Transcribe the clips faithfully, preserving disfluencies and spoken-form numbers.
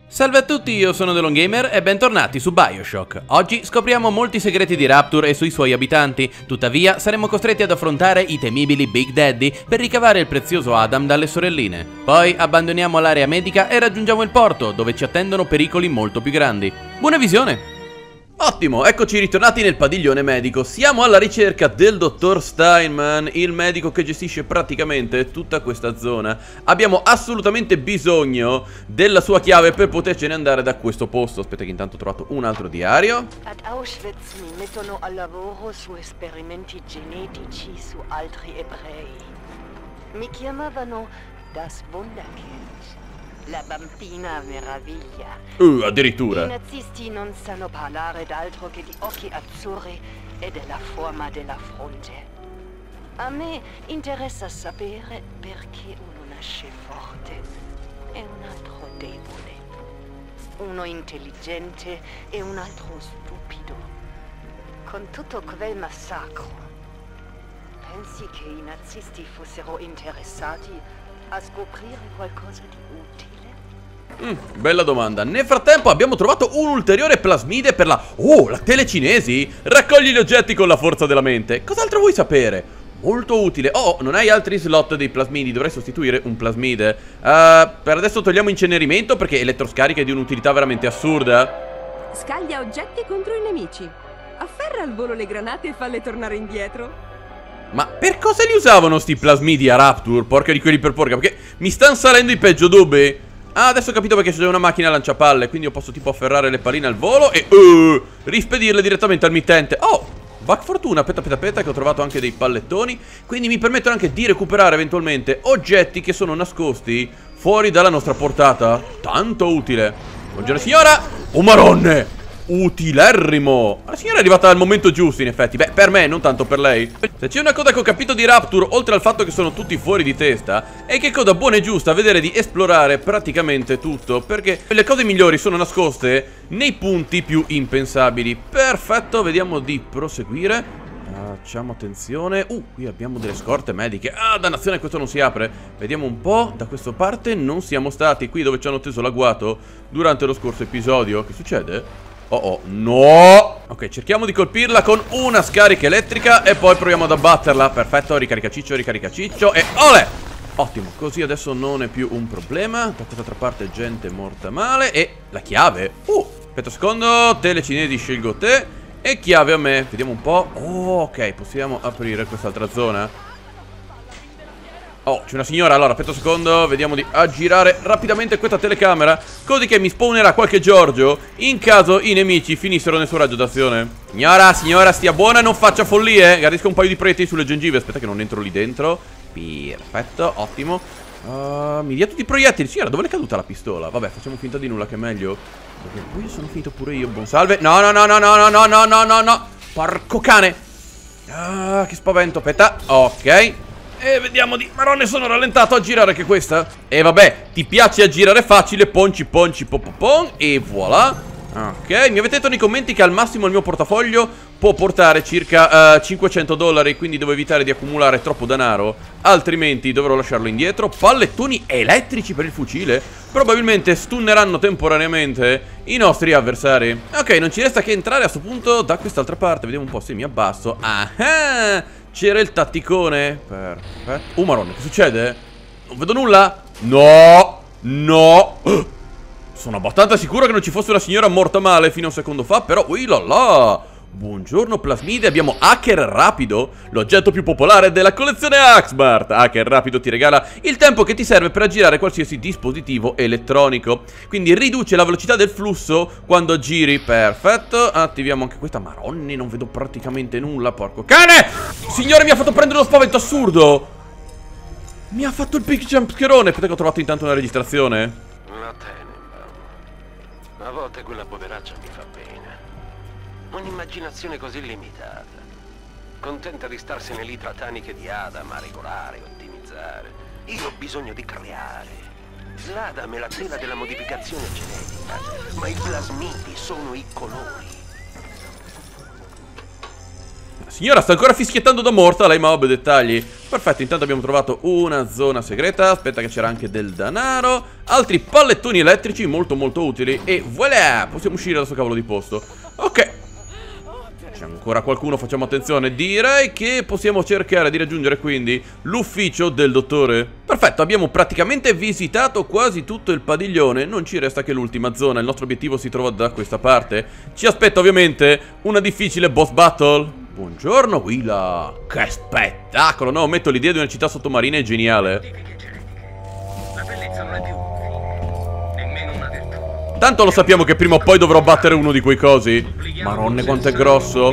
Salve a tutti, io sono TheLongGamer e bentornati su BioShock. Oggi scopriamo molti segreti di Rapture e sui suoi abitanti, tuttavia saremo costretti ad affrontare i temibili Big Daddy per ricavare il prezioso Adam dalle sorelline. Poi abbandoniamo l'area medica e raggiungiamo il porto, dove ci attendono pericoli molto più grandi. Buona visione! Ottimo, eccoci ritornati nel padiglione medico. Siamo alla ricerca del dottor Steinman, il medico che gestisce praticamente tutta questa zona. Abbiamo assolutamente bisogno della sua chiave per potercene andare da questo posto. Aspetta che intanto ho trovato un altro diario. Ad Auschwitz mi mettono al lavoro su esperimenti genetici su altri ebrei. Mi chiamavano Das Wunderkind, la bambina meraviglia. Uh, addirittura. I nazisti non sanno parlare d'altro che di occhi azzurri e della forma della fronte. A me interessa sapere perché uno nasce forte e un altro debole. Uno intelligente e un altro stupido. Con tutto quel massacro, pensi che i nazisti fossero interessati a scoprire qualcosa di utile? Mm, bella domanda. Nel frattempo abbiamo trovato un ulteriore plasmide per la... Oh, la telecinesi! Raccogli gli oggetti con la forza della mente. Cos'altro vuoi sapere? Molto utile. Oh, non hai altri slot dei plasmidi. Dovrei sostituire un plasmide. uh, Per adesso togliamo incenerimento perché elettroscarica è di un'utilità veramente assurda. Scaglia oggetti contro i nemici. Afferra al volo le granate e falle tornare indietro. Ma per cosa li usavano sti plasmidi a Rapture? Porca di quelli per porca. Perché mi stanno salendo i peggio dubbi. Ah, adesso ho capito perché c'è una macchina lanciapalle. Quindi io posso tipo afferrare le palline al volo e uh, rispedirle direttamente al mittente. Oh, back fortuna, aspetta, aspetta, aspetta, che ho trovato anche dei pallettoni. Quindi mi permettono anche di recuperare eventualmente oggetti che sono nascosti fuori dalla nostra portata. Tanto utile. Buongiorno signora. Oh maronne, utilerrimo. La signora è arrivata al momento giusto in effetti. Beh, per me, non tanto per lei. Se c'è una cosa che ho capito di Rapture, oltre al fatto che sono tutti fuori di testa, è che cosa buona e giusta vedere di esplorare praticamente tutto, perché le cose migliori sono nascoste nei punti più impensabili. Perfetto, vediamo di proseguire. Facciamo attenzione. Uh, qui abbiamo delle scorte mediche. Ah, dannazione, questo non si apre. Vediamo un po'. Da questa parte non siamo stati. Qui dove ci hanno teso l'agguato durante lo scorso episodio. Che succede? Oh oh, no! Ok, cerchiamo di colpirla con una scarica elettrica e poi proviamo ad abbatterla. Perfetto, ricarica ciccio, ricarica ciccio e ole! Ottimo, così adesso non è più un problema. Da quest'altra parte gente morta male. E la chiave. Uh, aspetta un secondo, telecinesi scelgo te e chiave a me. Vediamo un po'. Oh, ok, possiamo aprire quest'altra zona. Oh, c'è una signora. Allora, aspetta un secondo. Vediamo di aggirare rapidamente questa telecamera, così che mi spawnerà qualche Giorgio in caso i nemici finissero nel suo raggio d'azione. Signora, signora, stia buona e non faccia follie. Gardisca un paio di proiettili sulle gengive. Aspetta che non entro lì dentro. Perfetto, ottimo. uh, Mi dia tutti i proiettili. Signora, dove è caduta la pistola? Vabbè, facciamo finta di nulla, che è meglio, perché poi sono finito pure io. Buon salve. No, no, no, no, no, no, no, no, no, no, no. Porco cane. Ah, che spavento. Aspetta, ok. E vediamo di... Marone, sono rallentato a girare anche questa. E vabbè, ti piace a girare facile. Ponci, ponci, popopon. E voilà. Ok, mi avete detto nei commenti che al massimo il mio portafoglio può portare circa uh, cinquecento dollari. Quindi devo evitare di accumulare troppo denaro, altrimenti dovrò lasciarlo indietro. Pallettoni elettrici per il fucile. Probabilmente stunneranno temporaneamente i nostri avversari. Ok, non ci resta che entrare a questo punto da quest'altra parte. Vediamo un po' se mi abbasso. Ah, c'era il tatticone. Perfetto. Oh maronna, che succede? Non vedo nulla. No, no. Sono abbastanza sicuro che non ci fosse una signora morta male fino a un secondo fa. Però, ui là là. Buongiorno plasmide, abbiamo Hacker Rapido, l'oggetto più popolare della collezione Axmart. Hacker Rapido ti regala il tempo che ti serve per aggirare qualsiasi dispositivo elettronico. Quindi riduce la velocità del flusso quando giri. Perfetto, attiviamo anche questa. Maronni, non vedo praticamente nulla, porco cane. Signore, mi ha fatto prendere uno spavento assurdo. Mi ha fatto il big jumpscherone. Aspetta che ho trovato intanto una registrazione. La Tenenbaum. A volte quella poveraccia mi fa bene. Un'immaginazione così limitata. Contenta di starsene lì tra taniche di Adam a regolare, ottimizzare. Io ho bisogno di creare. L'Adam è la tela della modificazione genetica, ma i plasmidi sono i colori. Signora sta ancora fischiettando da morta, lei, ma vabbè, dettagli. Perfetto, intanto abbiamo trovato una zona segreta. Aspetta che c'era anche del denaro. Altri pallettoni elettrici molto molto utili. E voilà, possiamo uscire da questo cavolo di posto. Ok. C'è ancora qualcuno, facciamo attenzione. Direi che possiamo cercare di raggiungere quindi l'ufficio del dottore. Perfetto, abbiamo praticamente visitato quasi tutto il padiglione. Non ci resta che l'ultima zona. Il nostro obiettivo si trova da questa parte. Ci aspetta ovviamente una difficile boss battle. Buongiorno Willa. Che spettacolo, no? Metto l'idea di una città sottomarina, è geniale. La bellezza non è più nemmeno una virtù. Tanto lo sappiamo che prima o poi dovrò battere uno di quei cosi. Maronne quanto è grosso.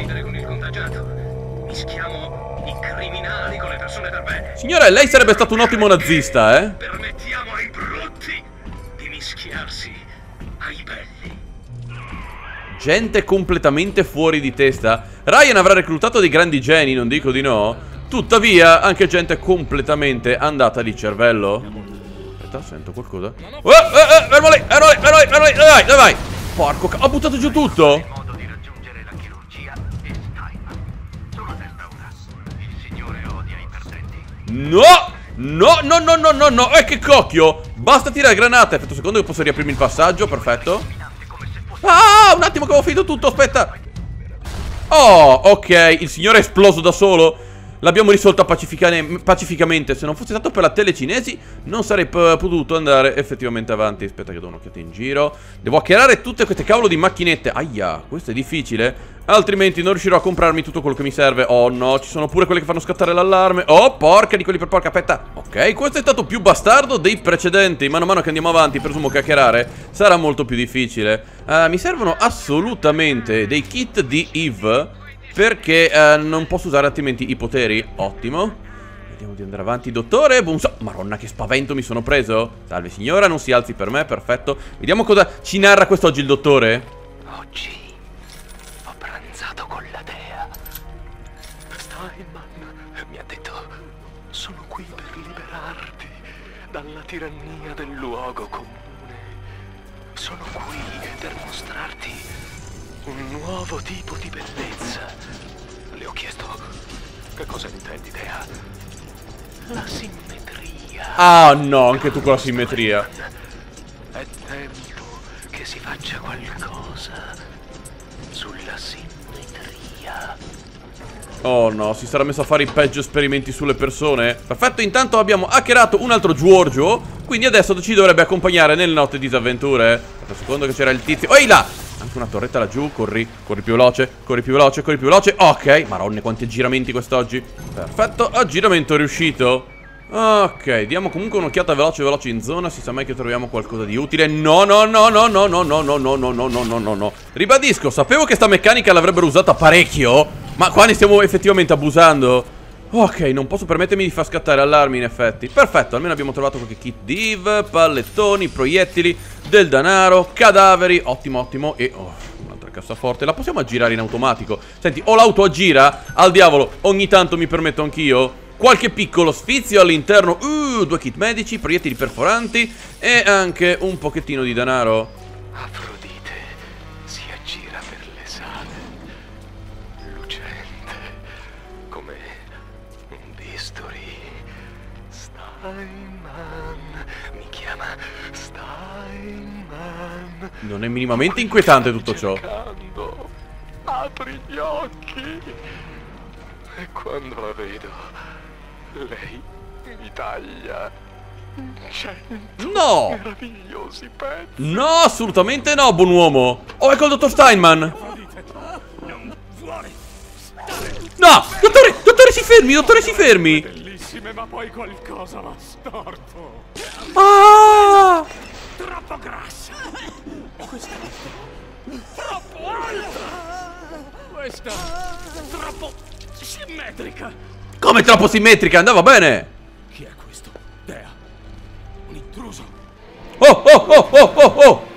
Mischiamo i criminali con le persone per bene. Signore, lei sarebbe stato un ottimo nazista, eh? Permettiamo ai brutti di mischiarsi ai belli. Gente completamente fuori di testa. Ryan avrà reclutato dei grandi geni, non dico di no. Tuttavia, anche gente completamente andata di cervello. Aspetta, sento qualcosa. Oh, eh, eh, fermo lì, fermo lì, fermo lì, fermo lì, dai, vai, dai, vai. Porco ca... ho buttato giù tutto. Modo di raggiungere la chirurgia e Steinman. Sulla testa una. Il signore odia i perdenti. No, no, no, no, no, no, no. Eh, che cocchio. Basta tirare granate. Aspetta un secondo che posso riaprirmi il passaggio, perfetto. Ah, un attimo che avevo finito tutto, aspetta. Oh, ok, il signore è esploso da solo. L'abbiamo risolta pacificamente. Se non fosse stato per la telecinesi non sarei potuto andare effettivamente avanti. Aspetta che do un'occhiata in giro. Devo hackerare tutte queste cavolo di macchinette. Aia, questo è difficile. Altrimenti non riuscirò a comprarmi tutto quello che mi serve. Oh no, ci sono pure quelle che fanno scattare l'allarme. Oh, porca di quelli per porca. Aspetta. Ok, questo è stato più bastardo dei precedenti. Mano a mano che andiamo avanti, presumo che hackerare sarà molto più difficile. uh, Mi servono assolutamente dei kit di Eve, perché uh, non posso usare altrimenti i poteri. Ottimo. Vediamo di andare avanti, dottore. Buonso. Maronna, che spavento mi sono preso. Salve signora, non si alzi per me, perfetto. Vediamo cosa ci narra quest'oggi il dottore. Oggi ho pranzato con la dea. Steinman mi ha detto: sono qui per liberarti dalla tirannia del luogo comune. Sono qui per mostrarti un nuovo tipo di bellezza. Le ho chiesto: che cosa intendi, dea? La simmetria. Ah no, anche tu con la simmetria. È tempo che si faccia qualcosa sulla simmetria. Oh no, si sarà messo a fare i peggio esperimenti sulle persone. Perfetto, intanto abbiamo hackerato un altro Giorgio, quindi adesso ci dovrebbe accompagnare nelle nostre disavventure. Aspetta un secondo che c'era il tizio. Ehi là! Anche una torretta laggiù, corri, corri più veloce, corri più veloce, corri più veloce. Ok, maronne quanti giramenti quest'oggi. Perfetto, aggiramento riuscito. Ok, diamo comunque un'occhiata veloce veloce in zona. Si sa mai che troviamo qualcosa di utile. No, no, no, no, no, no, no, no, no, no, no, no, no, no, no. Ribadisco, sapevo che sta meccanica l'avrebbero usata parecchio, ma qua ne stiamo effettivamente abusando. Ok, non posso permettermi di far scattare allarmi in effetti. Perfetto, almeno abbiamo trovato qualche kit di Eve, pallettoni, proiettili, del denaro, cadaveri. Ottimo, ottimo. E oh, un'altra cassaforte. La possiamo aggirare in automatico. Senti, o l'auto aggira, al diavolo, ogni tanto mi permetto anch'io qualche piccolo sfizio all'interno. Uh, due kit medici, proiettili perforanti e anche un pochettino di denaro. Afrodite si aggira per le sale, lucente come un bisturi. Steinman mi chiama Steinman. Non è minimamente inquietante tutto ciò. Cercando. Apri gli occhi. E quando la vedo, lei mi taglia cento No! meravigliosi pezzi. No, assolutamente no, buon uomo. Oh, ecco il dottor Steinman. No, dottore, dottore si fermi, dottore si fermi. Bellissime, ma poi qualcosa va storto. Ah! Troppo grassa. Questa troppo alta. Questa troppo simmetrica. Come troppo simmetrica, andava bene. Chi è questo? Dea. Un intruso. Oh, oh, oh, oh, oh, oh.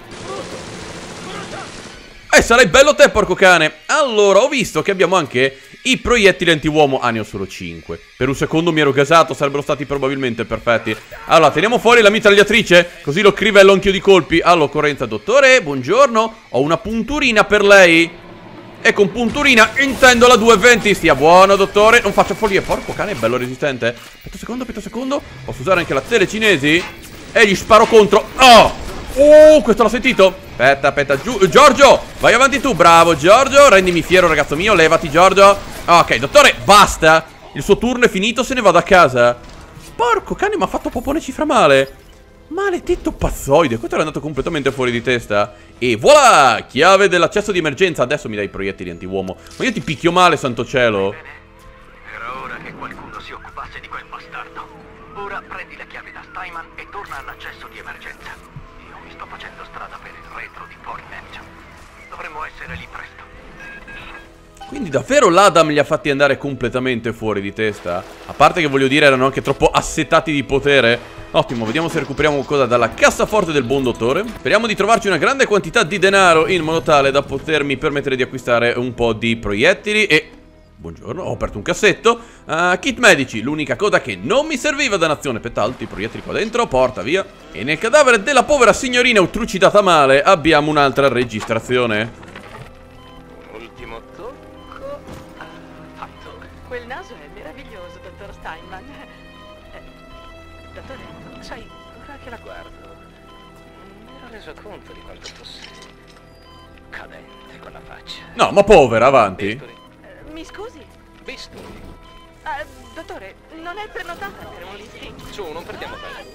Eh, sarai bello te, porco cane. Allora, ho visto che abbiamo anche i proiettili anti-uomo. Ah, ne ho solo cinque. Per un secondo mi ero gasato, sarebbero stati probabilmente perfetti. Allora, teniamo fuori la mitragliatrice, così lo crivello anch'io di colpi. All'occorrenza, dottore, buongiorno. Ho una punturina per lei. E con punturina intendo la duecentoventi. Stia buono, dottore. Non faccio follie. Porco cane, è bello resistente. Aspetta un secondo, aspetta un secondo. Posso usare anche la telecinesi e gli sparo contro. Oh! Uh, questo l'ho sentito. Aspetta, aspetta, giù. Giorgio, vai avanti tu. Bravo, Giorgio. Rendimi fiero, ragazzo mio. Levati, Giorgio. Ok, dottore, basta. Il suo turno è finito, se ne vado a casa. Porco cane, mi ha fatto popone cifra male. Maledetto pazzoide. Questo era andato completamente fuori di testa. E voilà, chiave dell'accesso di emergenza. Adesso mi dai i proiettili antiuomo. Ma io ti picchio male, santo cielo. Era ora che qualcuno si occupasse di quel bastardo. Ora prendi la chiave da Steinman e torna all'accesso di emergenza. Io mi sto facendo strada per il retro di Port Mansion. Dovremmo essere lì presto. Quindi davvero l'Adam li ha fatti andare completamente fuori di testa. A parte che voglio dire erano anche troppo assetati di potere. Ottimo, vediamo se recuperiamo qualcosa dalla cassaforte del buon dottore. Speriamo di trovarci una grande quantità di denaro in modo tale da potermi permettere di acquistare un po' di proiettili e... Buongiorno, ho aperto un cassetto. uh, Kit medici, l'unica cosa che non mi serviva da nazione. Petalti, proiettili qua dentro, porta via. E nel cadavere della povera signorina trucidata male abbiamo un'altra registrazione. Ultimo tocco fatto. Quel naso è meraviglioso, dottor Steinman. Eh, dottore, Sai, ora che la guardo, mi ero reso conto di quanto fosse cadente con la faccia. No, ma povera, avanti. Bisturi, eh, mi scusi? bisturi. Eh, dottore, non è prenotata per un listing. Su, non perdiamo tempo.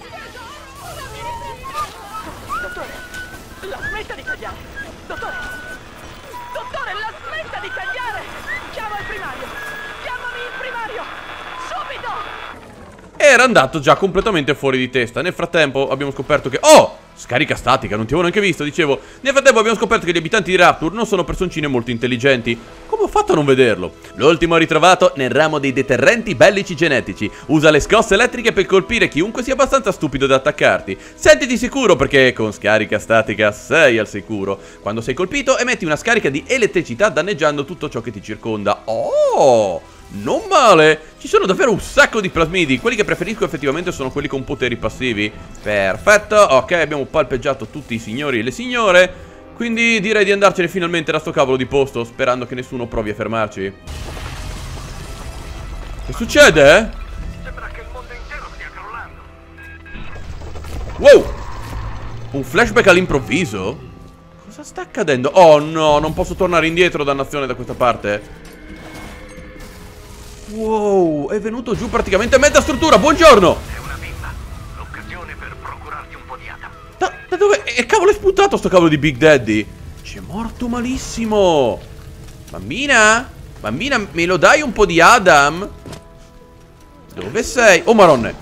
Dottore, la smetta di tagliare. Dottore, dottore, la smetta di tagliare. Chiama il primario. Chiamami il primario. Subito. Era andato già completamente fuori di testa. Nel frattempo abbiamo scoperto che... Oh! Scarica statica, non ti avevo neanche visto, dicevo. Nel frattempo abbiamo scoperto che gli abitanti di Rapture non sono personcine molto intelligenti. Come ho fatto a non vederlo? L'ultimo ritrovato nel ramo dei deterrenti bellici genetici. Usa le scosse elettriche per colpire chiunque sia abbastanza stupido da attaccarti. Sentiti sicuro perché con scarica statica sei al sicuro. Quando sei colpito emetti una scarica di elettricità danneggiando tutto ciò che ti circonda. Oh! Non male! Ci sono davvero un sacco di plasmidi. Quelli che preferisco effettivamente sono quelli con poteri passivi. Perfetto, ok, abbiamo palpeggiato tutti i signori e le signore. Quindi direi di andarcene finalmente da sto cavolo di posto, sperando che nessuno provi a fermarci. Che succede? Sembra che il mondo intero stia crollando. Wow! Un flashback all'improvviso? Cosa sta accadendo? Oh no, non posso tornare indietro, dannazione, da questa parte. Wow, è venuto giù praticamente mezza struttura. Buongiorno! È una bimba. L'occasione per procurarti un po' di Adam. Da, da dove? E cavolo è spuntato sto cavolo di Big Daddy? C'è morto malissimo. Bambina? Bambina, me lo dai un po' di Adam? Dove sei? Oh marone.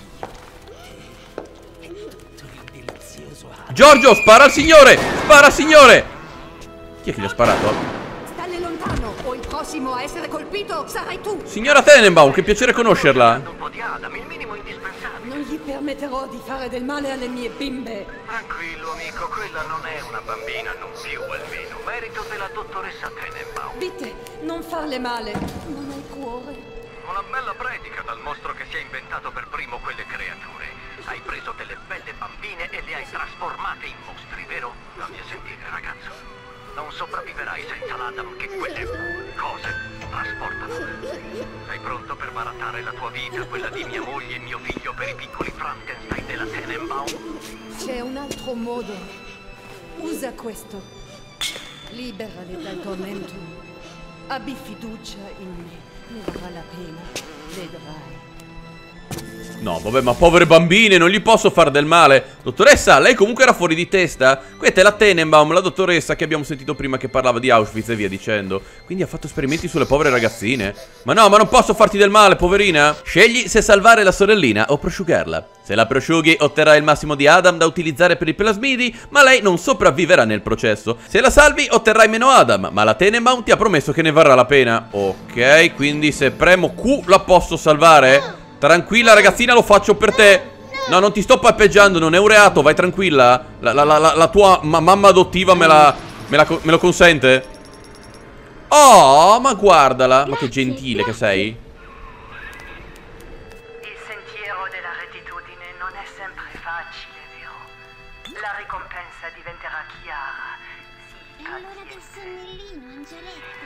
Giorgio, spara al signore! Spara al signore! Chi è che gli ha sparato? Stalle lontano, o il prossimo a essere colpito sarai tu. Signora Tenenbaum, che piacere conoscerla. Un po' di Adam, il minimo indispensabile. Non gli permetterò di fare del male alle mie bimbe. Tranquillo, amico, quella non è una bambina, non più almeno. Merito della dottoressa Tenenbaum. Dite, non farle male. Non hai cuore. Una bella predica dal mostro che si è inventato per primo quelle creature. Hai preso delle belle bambine e le hai trasformate in mostri, vero? Fammi a sentire, ragazzo. Non sopravviverai senza l'Adam che quelle cose trasportano. Sei pronto per barattare la tua vita, quella di mia moglie e mio figlio per i piccoli Frankenstein della Tenenbaum? C'è un altro modo. Usa questo. Liberali dal tormento. Abbi fiducia in me. Ne varrà la pena. Vedrai. No, vabbè, ma povere bambine, non gli posso fare del male. Dottoressa, lei comunque era fuori di testa. Questa è la Tenenbaum, la dottoressa che abbiamo sentito prima che parlava di Auschwitz e via dicendo. Quindi ha fatto esperimenti sulle povere ragazzine. Ma no, ma non posso farti del male, poverina. Scegli se salvare la sorellina o prosciugarla. Se la prosciughi otterrai il massimo di Adam da utilizzare per i plasmidi, ma lei non sopravviverà nel processo. Se la salvi otterrai meno Adam, ma la Tenenbaum ti ha promesso che ne varrà la pena. Ok, quindi se premo Q la posso salvare? Tranquilla ragazzina, lo faccio per te. No, non ti sto palpeggiando, non è un reato, vai tranquilla. La, la, la, la tua ma mamma adottiva me la, me la me lo consente. Oh, ma guardala. Ma che gentile che sei. Il sentiero della rettitudine non è sempre facile, vero? La ricompensa diventerà chiara. Sì, l'ora del sonnellino, Angeletto.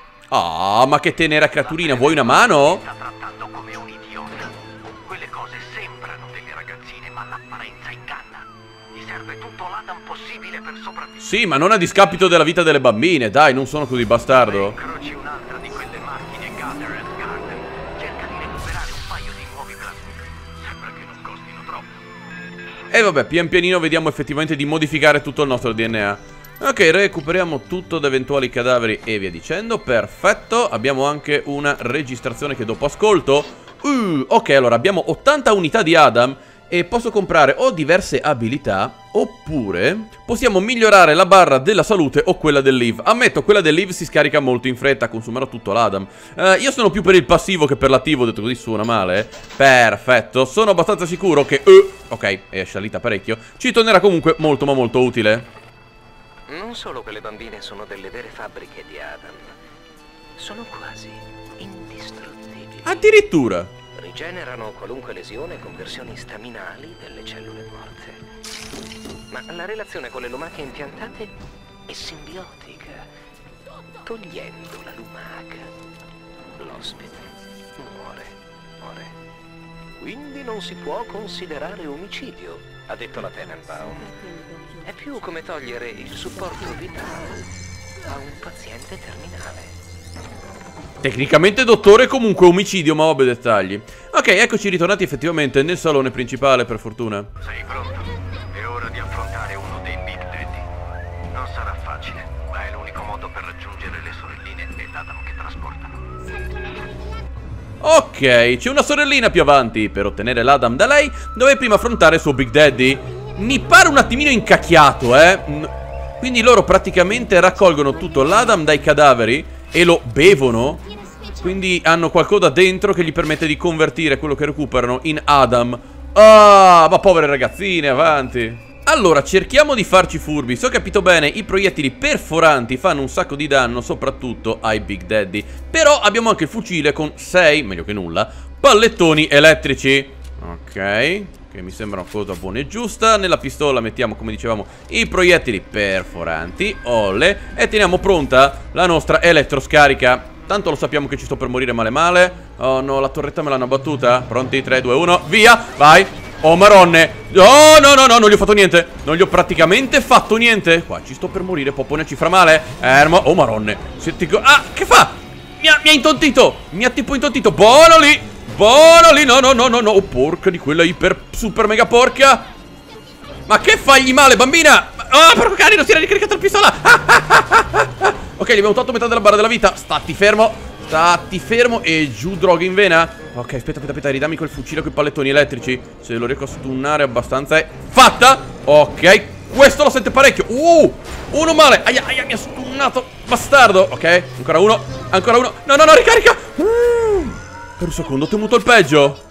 Ah, ma che tenera creaturina, vuoi una mano? Sta trattando come un idiota. Quelle cose sembrano delle ragazzine, ma l'apparenza inganna. Gli serve tutto l'Adam possibile per sopravvivere. Sì, ma non a discapito della vita delle bambine, dai, non sono così bastardo. Incroci un'altra di quelle macchine Gather and Garden. Cerca di recuperare un paio di nuovi plasmidi. Sembra che non costino troppo. E vabbè, pian pianino vediamo effettivamente di modificare tutto il nostro D N A. Ok, recuperiamo tutto da eventuali cadaveri e via dicendo. Perfetto, abbiamo anche una registrazione che dopo ascolto. uh, Ok, allora abbiamo ottanta unità di Adam e posso comprare o diverse abilità oppure possiamo migliorare la barra della salute o quella del live. Ammetto, quella del live si scarica molto in fretta, consumerò tutto l'Adam. uh, Io sono più per il passivo che per l'attivo, detto così suona male. Perfetto, sono abbastanza sicuro che uh, ok, è salita parecchio. Ci tornerà comunque molto ma molto utile. Non solo quelle bambine sono delle vere fabbriche di Adam, sono quasi indistruttibili. Addirittura. Rigenerano qualunque lesione con versioni staminali delle cellule morte. Ma la relazione con le lumache impiantate è simbiotica. Togliendo la lumaca, l'ospite muore. muore. Quindi non si può considerare omicidio, ha detto la Tenenbaum. È più come togliere il supporto vitale a un paziente terminale. Tecnicamente dottore, comunque omicidio, ma vabbè dettagli. Ok, eccoci ritornati effettivamente nel salone principale, per fortuna. Sei pronto? È ora di affrontare uno dei Big Daddy. Non sarà facile, ma è l'unico modo per raggiungere le sorelline e l'Adam che trasportano. Ok, c'è una sorellina più avanti. Per ottenere l'Adam da lei, dove prima affrontare il suo Big Daddy. Mi pare un attimino incacchiato, eh. Quindi loro praticamente raccolgono tutto l'Adam dai cadaveri e lo bevono. Quindi hanno qualcosa dentro che gli permette di convertire quello che recuperano in Adam. Ah, ma povere ragazzine, avanti. Allora, cerchiamo di farci furbi. Se ho capito bene, i proiettili perforanti fanno un sacco di danno, soprattutto ai Big Daddy. Però abbiamo anche il fucile con sei, meglio che nulla, pallettoni elettrici. Ok, che mi sembra una cosa buona e giusta. Nella pistola mettiamo, come dicevamo, i proiettili perforanti. Olle. E teniamo pronta la nostra elettroscarica. Tanto lo sappiamo che ci sto per morire male male. Oh no, la torretta me l'hanno battuta. Pronti, tre, due, uno, via, vai. Oh maronne. Oh no no no, non gli ho fatto niente. Non gli ho praticamente fatto niente. Qua ci sto per morire, Popone ci farà male. Ermo, oh maronne. Senti go... Ah, che fa? Mi ha, mi ha intontito. Mi ha tipo intontito. Buono lì. Buono lì, no no no no no. Oh porca di quella iper super mega porca. Ma che fagli male, bambina? Oh porco cane, non si era ricaricato la pistola. Ah, ah, ah, ah, ah. Ok, gli abbiamo tolto metà della barra della vita. Stati fermo. Stati fermo e giù droga in vena. Ok, aspetta, aspetta, aspetta, ridammi quel fucile con i pallettoni elettrici. Se lo riesco a stunnare abbastanza è fatta. Ok, questo lo sente parecchio. Uh, uno male. Aia, aia, mi ha stunnato, bastardo. Ok, ancora uno, ancora uno. No, no, no, ricarica. uh, Per un secondo ho temuto il peggio.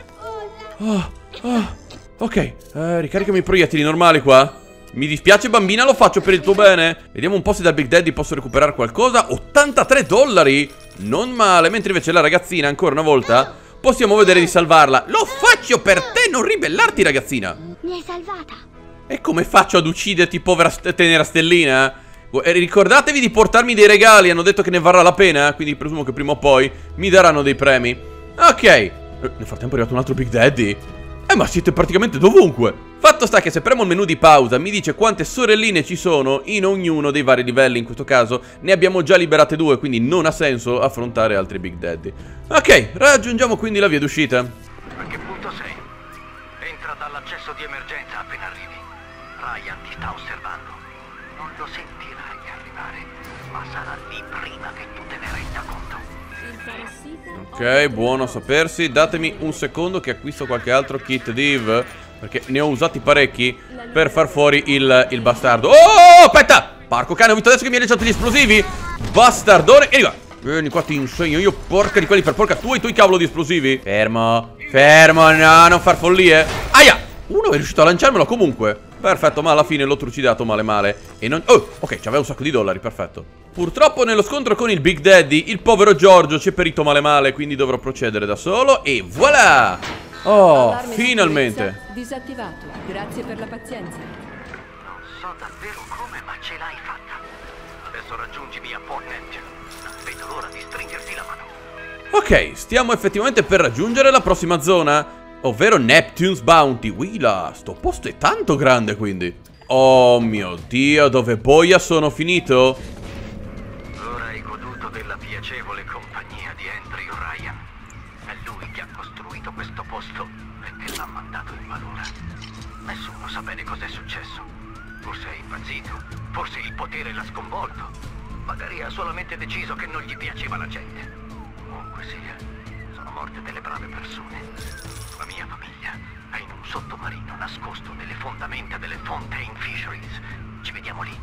oh, oh. Ok, eh, ricaricami i proiettili normali qua. Mi dispiace bambina, lo faccio per il tuo bene. Vediamo un po' se da Big Daddy posso recuperare qualcosa. ottantatré dollari, non male. Mentre invece la ragazzina, ancora una volta, possiamo vedere di salvarla. Lo faccio per te, non ribellarti ragazzina. Mi hai salvata. E come faccio ad ucciderti, povera st tenera stellina? Eh, ricordatevi di portarmi dei regali. Hanno detto che ne varrà la pena, quindi presumo che prima o poi mi daranno dei premi. Ok, eh, nel frattempo è arrivato un altro Big Daddy. Eh ma siete praticamente dovunque. Fatto sta che se premo il menu di pausa mi dice quante sorelline ci sono in ognuno dei vari livelli. In questo caso ne abbiamo già liberate due, quindi non ha senso affrontare altri Big Daddy. Ok, raggiungiamo quindi la via d'uscita. A che punto sei? Entra dall'accesso di emergenza appena arrivi. Ryan ti sta osservando. Non lo sentirai arrivare, ma sarà lì prima che tu te ne renda conto. Ok, buono a sapersi. Datemi un secondo che acquisto qualche altro kit div, perché ne ho usati parecchi per far fuori il, il bastardo. Oh, aspetta! Porco cane, ho visto adesso che mi hai lanciato gli esplosivi. Bastardone. Vieni qua. Vieni qua, ti insegno io, porca di quelli per porca. Tu e i tuoi cavolo di esplosivi. Fermo. Fermo, no, non far follie. Aia! Uno è riuscito a lanciarmelo comunque. Perfetto, ma alla fine l'ho trucidato male male. E non... Oh, ok, c'aveva un sacco di dollari, perfetto. Purtroppo nello scontro con il Big Daddy il povero Giorgio ci è perito male male, quindi dovrò procedere da solo. E voilà! Oh, Allarme finalmente. disattivato. Grazie per la pazienza. Non so davvero come, ma ce l'hai fatta. adesso raggiungi via Port Neptune. Non vedo l'ora di stringerti la mano. Ok, stiamo effettivamente per raggiungere la prossima zona, ovvero Neptune's Bounty. Willa, sto posto è tanto grande quindi. Oh mio Dio, dove boia sono finito? Ora hai goduto della piacevole compagnia di Andrew Ryan. È lui che ha costruito questo posto e che l'ha mandato in malora. Nessuno sa bene cos'è successo. Forse è impazzito, forse il potere l'ha sconvolto. Magari ha solamente deciso che non gli piaceva la gente. Comunque sia, sono morte delle brave persone. La mia famiglia è in un sottomarino nascosto nelle fondamenta delle Fontaine Fisheries. Ci vediamo lì.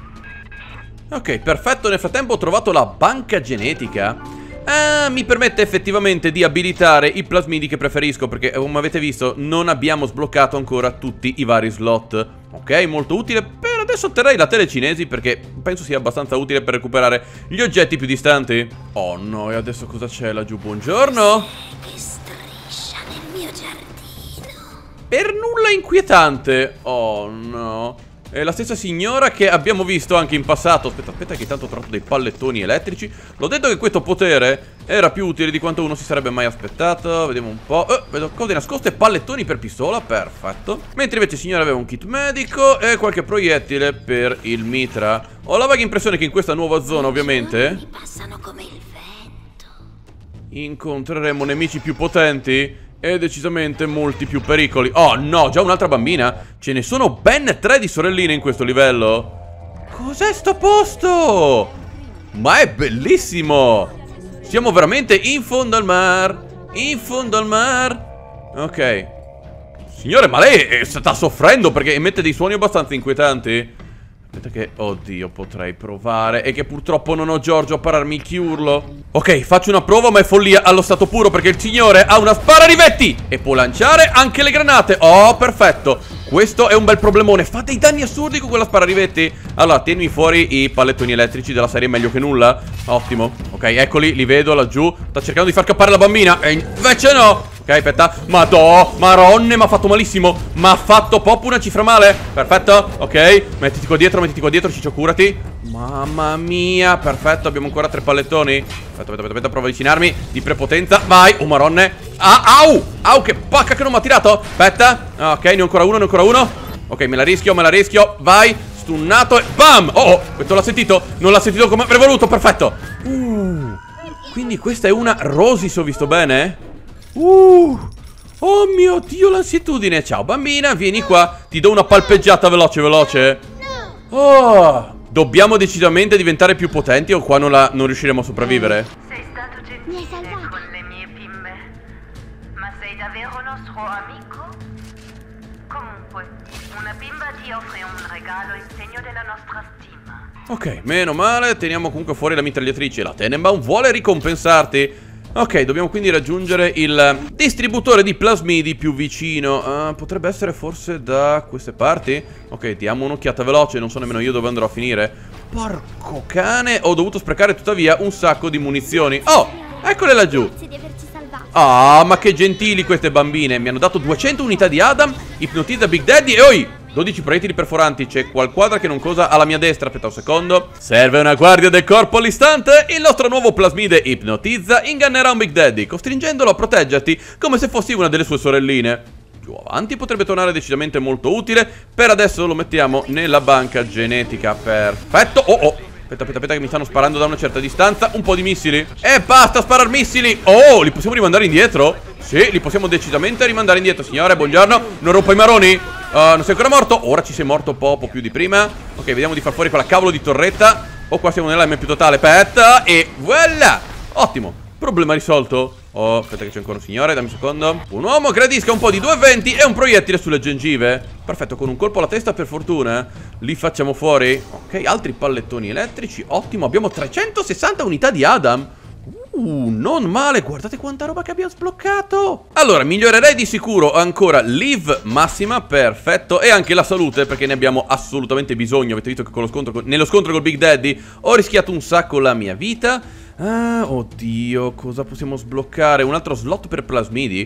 Ok, perfetto, nel frattempo ho trovato la banca genetica. Ah, mi permette effettivamente di abilitare i plasmidi che preferisco, perché come avete visto non abbiamo sbloccato ancora tutti i vari slot. Ok, molto utile. Per adesso otterrei la telecinesi, perché penso sia abbastanza utile per recuperare gli oggetti più distanti. Oh no, e adesso cosa c'è laggiù? Buongiorno. Che striscia nel mio giardino. Per nulla inquietante. Oh no. È la stessa signora che abbiamo visto anche in passato. Aspetta, aspetta che intanto ho trovato dei pallettoni elettrici. L'ho detto che questo potere era più utile di quanto uno si sarebbe mai aspettato. Vediamo un po'. Oh, vedo cose nascoste, pallettoni per pistola, perfetto. Mentre invece il signore aveva un kit medico e qualche proiettile per il mitra. Ho la vaga impressione che in questa nuova zona, ovviamente, Mi passano come il vento. incontreremo nemici più potenti e decisamente molti più pericoli. Oh no, già un'altra bambina. Ce ne sono ben tre di sorelline in questo livello. Cos'è sto posto? Ma è bellissimo. Siamo veramente in fondo al mar. In fondo al mar. Ok. Signore, ma lei eh, sta soffrendo perché emette dei suoni abbastanza inquietanti. Aspetta che, oddio, potrei provare. E che purtroppo non ho Giorgio a pararmi il chiurlo. Ok, faccio una prova, ma è follia allo stato puro, perché il signore ha una spara-rivetti e può lanciare anche le granate. Oh, perfetto. Questo è un bel problemone. Fa dei danni assurdi con quella spara-rivetti. Allora, tienimi fuori i pallettoni elettrici della serie meglio che nulla. Ottimo. Ok, eccoli, li vedo laggiù. Sta cercando di far scappare la bambina e invece no. Ok, aspetta. Madò, maronne, mi ha fatto malissimo. Mi ha fatto proprio una cifra male. Perfetto, ok. Mettiti qua dietro, mettiti qua dietro, Ciccio, curati. Mamma mia, perfetto, abbiamo ancora tre pallettoni. Aspetta, aspetta, aspetta, provo a avvicinarmi di prepotenza. Vai, oh maronne. Ah, au, au, che pacca che non mi ha tirato. Aspetta, ok, ne ho ancora uno, ne ho ancora uno. Ok, me la rischio, me la rischio. Vai, stunnato e bam. Oh, oh, questo l'ha sentito. Non l'ha sentito come avrei voluto, perfetto. Uh, quindi questa è una Rosy, se ho visto bene. Uh, oh mio Dio, l'ansietudine. Ciao bambina, vieni qua. Ti do una palpeggiata veloce, veloce. Oh, dobbiamo decisamente diventare più potenti o qua non, la, non riusciremo a sopravvivere. Sei stato Mi hai gentile salvato. con le mie bimbe. Ma sei davvero nostro amico? Comunque, una bimba ti offre un regalo in segno della nostra stima. Ok, meno male. Teniamo comunque fuori la mitragliatrice. La Tenenbaum vuole ricompensarti. Ok, dobbiamo quindi raggiungere il distributore di plasmidi più vicino. uh, Potrebbe essere forse da queste parti. Ok, diamo un'occhiata veloce. Non so nemmeno io dove andrò a finire. Porco cane. Ho dovuto sprecare tuttavia un sacco di munizioni. Oh, eccole laggiù. Grazie di averci salvato. Ah, ma che gentili queste bambine. Mi hanno dato duecento unità di Adam. Ipnotizza Big Daddy e oi, dodici proiettili perforanti. C'è qualquadra che non cosa alla mia destra. Aspetta un secondo. Serve una guardia del corpo all'istante. Il nostro nuovo plasmide ipnotizza ingannerà un Big Daddy, costringendolo a proteggerti come se fossi una delle sue sorelline. Più avanti potrebbe tornare decisamente molto utile. Per adesso lo mettiamo nella banca genetica. Perfetto. Oh oh, aspetta, aspetta, aspetta che mi stanno sparando da una certa distanza un po' di missili. E basta sparare missili. Oh, li possiamo rimandare indietro? Sì, li possiamo decisamente rimandare indietro. Signore, buongiorno. Non rompo i maroni. uh, Non sei ancora morto? Ora ci sei morto un po' più di prima. Ok, vediamo di far fuori quella cavolo di torretta. Oh, qua siamo nell'M più totale. Aspetta, e voilà. Ottimo, problema risolto. Oh, aspetta che c'è ancora un signore, dammi un secondo. Un uomo gradisca un po' di due venti e un proiettile sulle gengive. Perfetto, con un colpo alla testa per fortuna li facciamo fuori. Ok, altri pallettoni elettrici. Ottimo, abbiamo trecentosessanta unità di Adam. Uh, non male, guardate quanta roba che abbiamo sbloccato. Allora, migliorerei di sicuro ancora Live massima, perfetto. E anche la salute, perché ne abbiamo assolutamente bisogno. Avete visto che con lo scontro, nello scontro col Big Daddy ho rischiato un sacco la mia vita. Ah, oddio, cosa possiamo sbloccare? Un altro slot per plasmidi?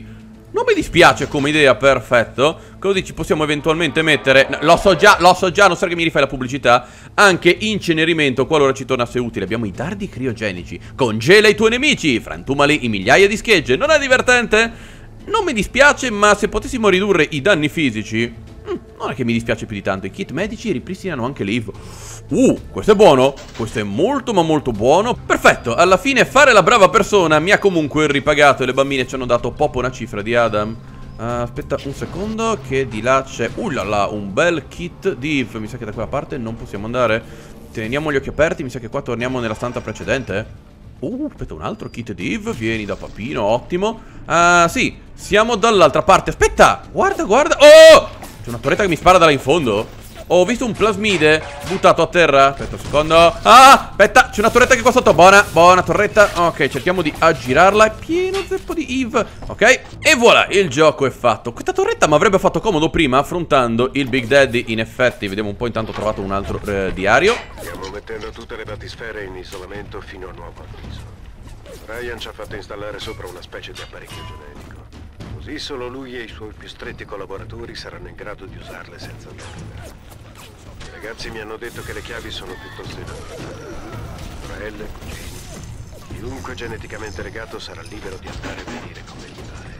Non mi dispiace come idea, perfetto. Così ci possiamo eventualmente mettere, no, lo so già, lo so già, non so che mi rifai la pubblicità. Anche incenerimento qualora ci tornasse utile. Abbiamo i dardi criogenici. Congela i tuoi nemici, frantumali in migliaia di schegge. Non è divertente? Non mi dispiace, ma se potessimo ridurre i danni fisici, non è che mi dispiace più di tanto. I kit medici ripristinano anche l'Eve. Uh, questo è buono. Questo è molto ma molto buono. Perfetto, alla fine fare la brava persona mi ha comunque ripagato. E le bambine ci hanno dato proprio una cifra di Adam. uh, Aspetta un secondo, che di là c'è, uh là là, un bel kit di Eve. Mi sa che da quella parte non possiamo andare. Teniamo gli occhi aperti, mi sa che qua torniamo nella stanza precedente. Uh, aspetta, un altro kit di Eve. Vieni da papino, ottimo. Ah, uh, sì, siamo dall'altra parte. Aspetta, guarda, guarda. Oh! C'è una torretta che mi spara da là in fondo. Ho visto un plasmide buttato a terra. Aspetta un secondo. Ah, aspetta, c'è una torretta che qua sotto. Buona, buona torretta. Ok, cerchiamo di aggirarla. È pieno zeppo di Eve. Ok, e voilà, il gioco è fatto. Questa torretta mi avrebbe fatto comodo prima affrontando il Big Daddy. In effetti, vediamo un po'. Intanto ho trovato un altro eh, diario. Stiamo mettendo tutte le batisfere in isolamento fino a nuovo avviso. Ryan ci ha fatto installare sopra una specie di apparecchio genetico. Così solo lui e i suoi più stretti collaboratori saranno in grado di usarle senza perdere. I ragazzi mi hanno detto che le chiavi sono piuttosto inadeguate. Sorelle, cugini, chiunque geneticamente legato sarà libero di andare e venire come gli pare.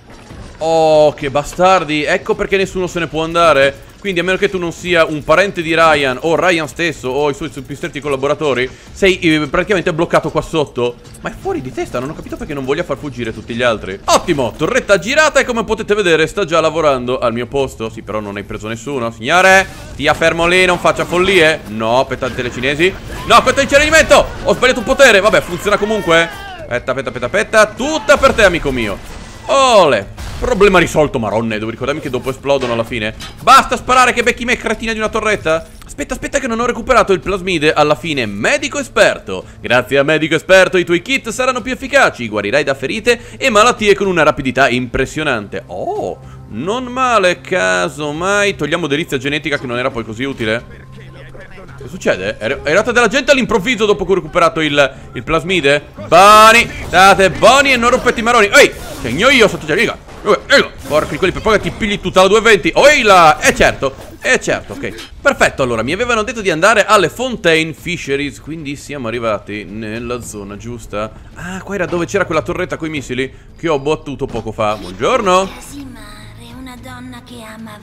Oh, che bastardi. Ecco perché nessuno se ne può andare. Quindi a meno che tu non sia un parente di Ryan, o Ryan stesso, o i suoi più stretti collaboratori, sei eh, praticamente bloccato qua sotto. Ma è fuori di testa, non ho capito perché non voglia far fuggire tutti gli altri. Ottimo, torretta girata e come potete vedere sta già lavorando al mio posto. Sì, però non hai preso nessuno. Signore, stia fermo lì, non faccia follie. No, aspetta, telecinesi. No, questo è incenerimento. Ho sbagliato un potere, vabbè, funziona comunque. Aspetta, aspetta, aspetta, aspetta. Tutta per te, amico mio. Ole. Problema risolto, maronne. Devo ricordarmi che dopo esplodono alla fine. Basta sparare che becchi me, cretina di una torretta. Aspetta, aspetta che non ho recuperato il plasmide alla fine. Medico esperto. Grazie a medico esperto i tuoi kit saranno più efficaci. Guarirai da ferite e malattie con una rapidità impressionante. Oh, non male. Casomai togliamo delizia genetica che non era poi così utile. Che succede? È arrivata della gente all'improvviso dopo che ho recuperato il, il plasmide. Boni, state buoni e non rompete i maroni. Ehi, segno io sotto già. Porca quelli per poi ti pigli tutta la duecentoventi. Oila! E certo, e certo, ok. Perfetto, allora, mi avevano detto di andare alle Fontaine Fisheries. Quindi siamo arrivati nella zona giusta. Ah, qua era dove c'era quella torretta coi missili che ho battuto poco fa. Buongiorno. Casimare, una donna che ama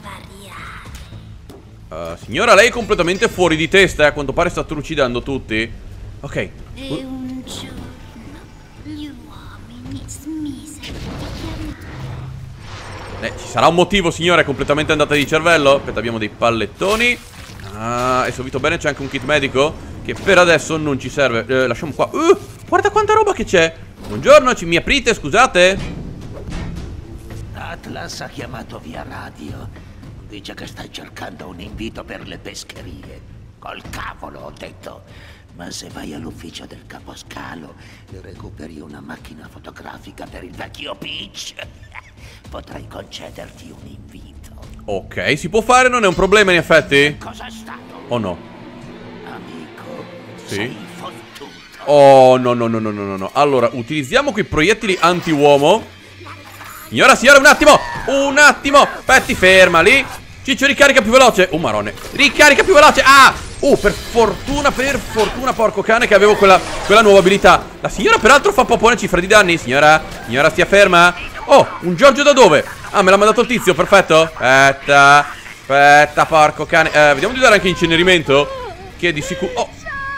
variare. uh, Signora, lei è completamente fuori di testa. A quanto pare sta trucidando tutti. Ok. E un giorno gli uomini smisero di chiamare. Eh, ci sarà un motivo, signora, è completamente andata di cervello. Aspetta, abbiamo dei pallettoni. Ah, e se ho visto bene c'è anche un kit medico che per adesso non ci serve. eh, Lasciamo qua. uh, Guarda quanta roba che c'è. Buongiorno, ci, mi aprite, scusate? Atlas ha chiamato via radio. Dice che stai cercando un invito per le pescherie. Col cavolo, ho detto. Ma se vai all'ufficio del caposcalo e recuperi una macchina fotografica per il vecchio Peach, potrai concederti un invito. Ok, si può fare, non è un problema in effetti. Cos'è stato? O no? Amico, Sì. sei fottuto. Oh, no, no, no, no, no, no. Allora, utilizziamo quei proiettili anti-uomo. Signora, signora, un attimo. Un attimo. Aspetti, ferma lì. Ciccio, ricarica più veloce. Oh, marone. Ricarica più veloce. Ah! Uh, per fortuna, per fortuna, porco cane, che avevo quella, quella nuova abilità. La signora peraltro fa popone cifra di danni. Signora, signora, stia ferma. Oh, un Giorgio da dove? Ah, me l'ha mandato il tizio, perfetto. Aspetta, aspetta, porco cane. eh, Vediamo di usare anche incenerimento, che di sicuro... Oh,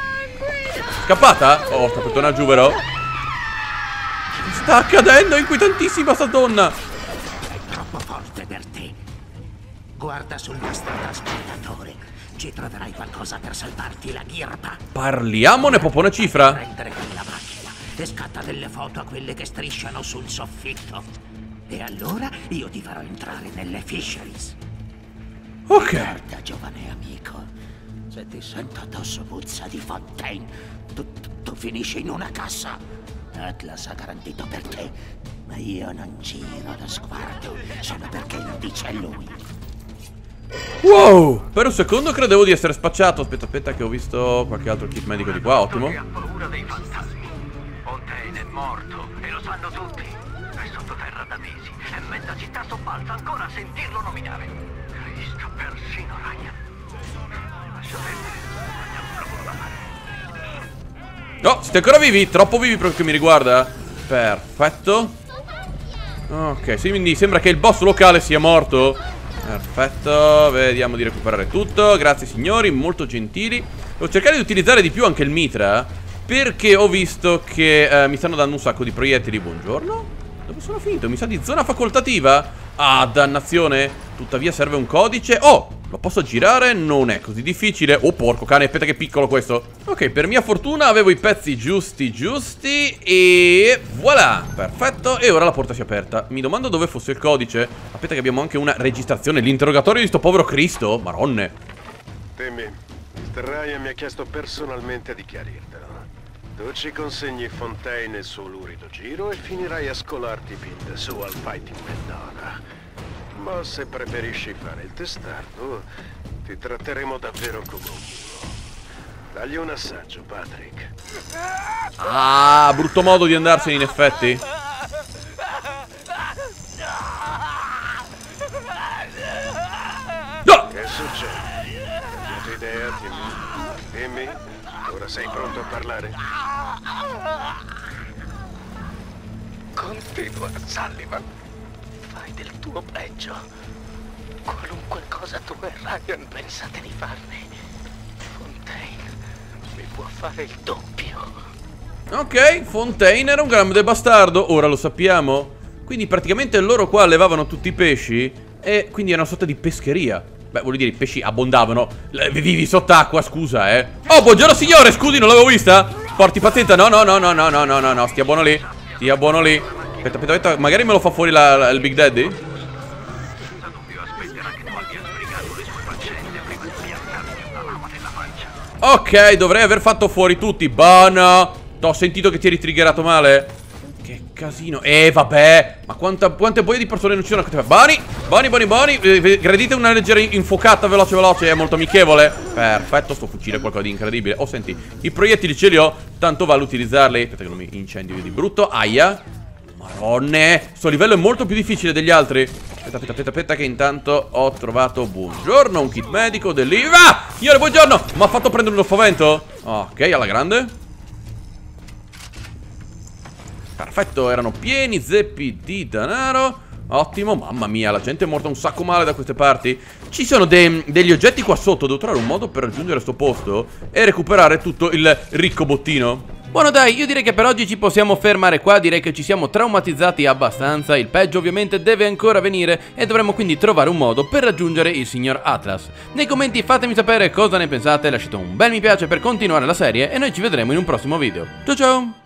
scappata? Oh, sta per tornare giù, vero? Sta accadendo, è inquietantissima sta donna. Troppo forte per te. Guarda sul nastro trasportatore. Ci troverai qualcosa per salvarti la ghirpa. Parliamone, popone cifra. Prendere quella macchina e scatta delle foto a quelle che strisciano sul soffitto. E allora io ti farò entrare nelle fisheries. Ok. Guarda, giovane amico, se ti sento addosso puzza di Fontaine, tu, tu, tu finisci in una cassa. Atlas ha garantito per te, ma io non giro lo sguardo solo perché lo dice lui. Wow, per un secondo credevo di essere spacciato. Aspetta, aspetta che ho visto qualche altro kit medico di qua, ottimo. Che ha paura dei fantasmi. Fontaine è morto e lo sanno tutti. È sotto ferra da mesi e mezza città sobbalza ancora a sentirlo nominare. Cristo, persino Ryan. Lascia perdere, abbiamo un lavoro da fare. No, siete ancora vivi? Troppo vivi per quel che mi riguarda. Perfetto. Ok, sì, quindi sembra che il boss locale sia morto. Perfetto, vediamo di recuperare tutto. Grazie signori, molto gentili. Devo cercare di utilizzare di più anche il mitra, perché ho visto che eh, mi stanno dando un sacco di proiettili. Buongiorno. Dove sono finito? Mi sa di zona facoltativa. Ah, dannazione. Tuttavia serve un codice. Oh, lo posso girare? Non è così difficile. Oh, porco cane, aspetta che piccolo questo. Ok, per mia fortuna avevo i pezzi giusti giusti. E voilà, perfetto. E ora la porta si è aperta. Mi domando dove fosse il codice. Aspetta che abbiamo anche una registrazione. L'interrogatorio di sto povero Cristo. Maronne. Timmy, mister Ryan mi ha chiesto personalmente di chiarirtelo. Tu ci consegni Fontaine e il suo lurido giro e finirai a scolarti pinte su al Fighting Mendana. Ma se preferisci fare il testardo, ti tratteremo davvero come un muro. Dagli un assaggio, Patrick. Ah, brutto modo di andarsene in effetti. No! Che succede? Cambiato idea, Timmy? Dimmi, ora sei pronto a parlare? Continua, Sullivan. Fai del tuo peggio. Qualunque cosa tu e Ryan pensate di farne, Fontaine mi può fare il doppio. Ok, Fontaine era un grande bastardo, ora lo sappiamo. Quindi praticamente loro qua allevavano tutti i pesci e quindi era una sorta di pescheria. Beh, voglio dire, i pesci abbondavano. Vivi sott'acqua, scusa, eh. Oh, buongiorno signore, scusi, non l'avevo vista? Porti pazienza, no, no, no, no, no, no, no, no, no, stia buono lì. Stia buono lì. Aspetta, aspetta, aspetta, magari me lo fa fuori la, la, il Big Daddy? Ok, dovrei aver fatto fuori tutti. Buono. T'ho sentito che ti eri triggerato male. Che casino. Eh, vabbè. Ma quanta, quante boie di persone non ci sono? Boni, boni, boni, boni. eh, Gradite una leggera infuocata veloce, veloce. È molto amichevole. Perfetto, sto fucile è qualcosa di incredibile. Oh, senti, i proiettili ce li ho. Tanto vale utilizzarli. Aspetta che non mi incendio io di brutto. Aia. Maronne. Sto livello è molto più difficile degli altri. Aspetta, aspetta, aspetta, aspetta che intanto ho trovato, buongiorno, un kit medico dell'Iva. Signore, buongiorno. Mi ha fatto prendere uno spavento. Ok, alla grande. Perfetto, erano pieni zeppi di denaro. Ottimo, mamma mia, la gente è morta un sacco male da queste parti. Ci sono de degli oggetti qua sotto. Devo trovare un modo per raggiungere sto posto e recuperare tutto il ricco bottino. Buono dai, io direi che per oggi ci possiamo fermare qua. Direi che ci siamo traumatizzati abbastanza. Il peggio ovviamente deve ancora venire e dovremo quindi trovare un modo per raggiungere il signor Atlas. Nei commenti fatemi sapere cosa ne pensate. Lasciate un bel mi piace per continuare la serie e noi ci vedremo in un prossimo video. Ciao ciao!